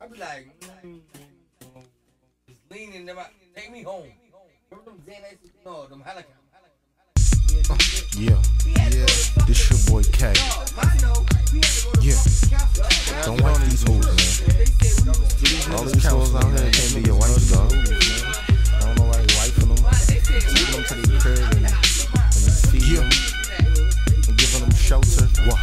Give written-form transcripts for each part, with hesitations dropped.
be like, just leaning them out, take me home. Remember them Xanax? No, them helicopters. Yeah, this your boy K. Yeah, don't wipe these hoes, man. All these hoes out here can't be your wife, dog. I don't know why you wiping them. Taking them to their crib and feeding them and giving them shelter. What?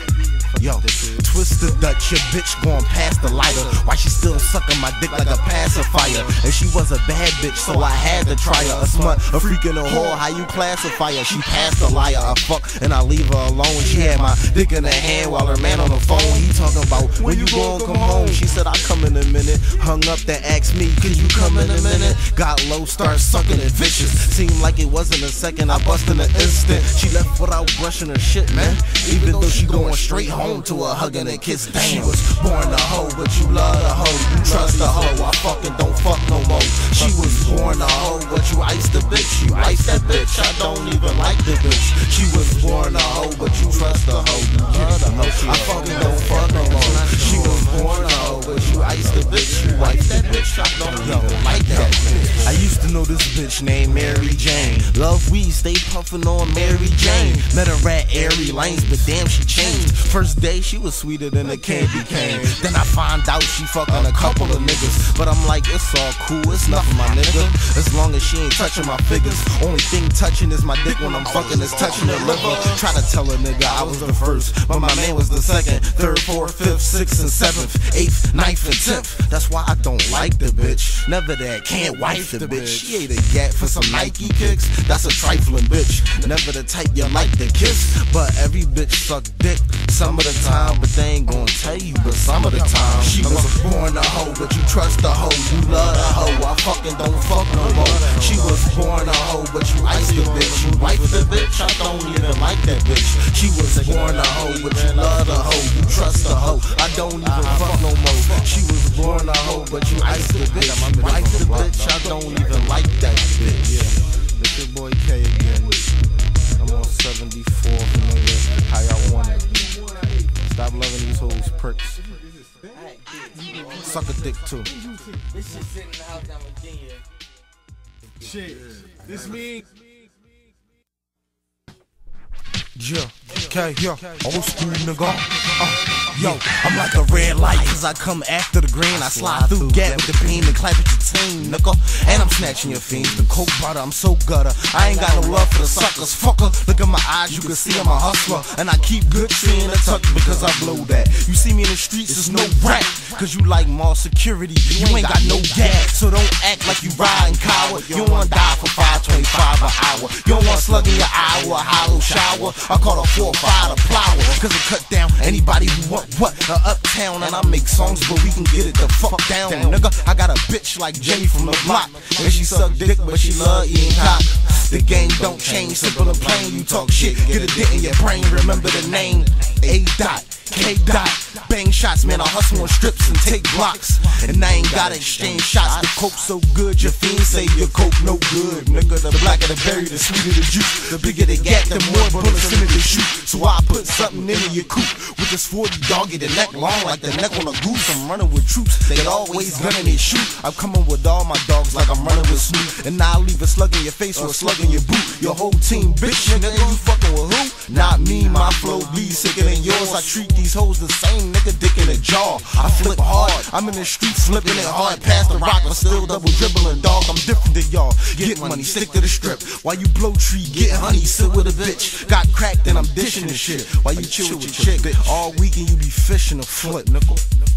Yo, Twisted Dutch, your bitch going past the lighter. Why she still sucking my dick like a pacifier? And she was a bad bitch, so I had to try her. A smut, a freak in a whore, how you classify her? She passed a liar, I fuck and I leave her alone. She had my dick in her hand while her man on the phone. He talking about when you gon' come home. She said I'll come in a minute. Hung up, then asked me, could you come in a minute? Got low, start sucking it vicious. Seemed like it wasn't a second, I bust in an instant. She left without brushing her shit, man. Even though she going straight home to a hug and a kiss. Damn. She was born a hoe, but you love the hoe. You trust the hoe, I fucking don't fuck no more. She was born a hoe, but you ice the bitch. You ice that bitch, I don't even like the bitch. She was born a hoe, but you trust the hoe. You love the hoe, I fucking don't fuck no more. She was born a hoe, but you ice the bitch. You ice that bitch, I don't even like that bitch. I used to know this bitch named Mary Jane. Love weed, stay puffin' on Mary Jane. Met her at Airy Lanes, but damn she changed. First day she was sweeter than a candy cane. Then I find out she fucking a couple of niggas. But I'm like, it's all cool, it's nothing, my nigga. As long as she ain't touching my figures. Only thing touching is my dick when I'm fucking is touching her liver. Try to tell a nigga I was the first, but my man was the second, third, fourth, fifth, sixth, and seventh, eighth, ninth, and 10th. That's why I don't like the bitch. Never that, can't wife the bitch. She ate a gat for some Nike kicks. That's a trifling bitch. Never the type you like to kiss. But every bitch suck dick some of the time, but they ain't gonna tell you, but some of the time. She was born a hoe, but you trust the hoe. You love the hoe, I fucking don't fuck no more. She was born a hoe, but you ice the bitch. You wife the bitch, I don't even like that bitch. She was born a hoe, but you love the hoe. You trust the hoe, I don't even fuck no more. She was born a hoe, but you ice the bitch. You wife the bitch, I don't even like that bitch. Yeah, it's your boy K again. I'm on 74th, nigga. How y'all want it? Stop loving these hoes, pricks. Suck a dick too. This shit sitting in the house down in Virginia. Shit. This mean. Yeah, K, yeah, old school nigga. Yo, I'm like a red light, cause I come after the green. I slide through gap with the beam and clap at your team, nigga. And I'm snatching your fiends, the coke butter, I'm so gutter. I ain't got no love for the suckers, fucker. Look at my eyes, you can see I'm a hustler. And I keep good tree in the tuck because I blow that. You see me in the streets, it's no rap, cause you like mall security, you ain't got no gas. So don't act like you riding coward. You don't wanna die for $5.25 an hour. You don't wanna slug in your eye or a hollow shower. I call a 4-5 to plower, cause it cut down anybody who want what? Uptown, and I make songs but we can get it the fuck down, nigga. I got a bitch like Jenny from the block, and she suck dick but she love eating cock. The game don't change, simple and plain. You talk shit, get a dick in your brain. Remember the name, A. K. Bang shots, man, I hustle on strips and take blocks. And I ain't gotta exchange shots. The coke so good, your fiends say your coke no good, nigga. The blacker the berry, the sweeter the juice. The bigger the gap, the more bullets in it to shoot. So I put something into your coop. With this 40 doggy, the neck long like the neck on a goose. I'm running with troops, they always gunning their shoot. I'm coming with all my dogs like I'm running with Snoop. And I'll leave a slug in your face or a slug in your boot. Your whole team, bitch, nigga, you fucking with who? Not me, my flow be sicker than yours. I treat these hoes the same, nigga, dick in the jaw. I flip hard, I'm in the streets flipping it hard. Past the rock, but still double dribbling, dog. I'm different than y'all. Get money, stick to the strip. While you blow tree, get honey, sit with a bitch. Got cracked and I'm dishing the shit. While you chill with your chick, all weekend you be fishing a foot, nickel.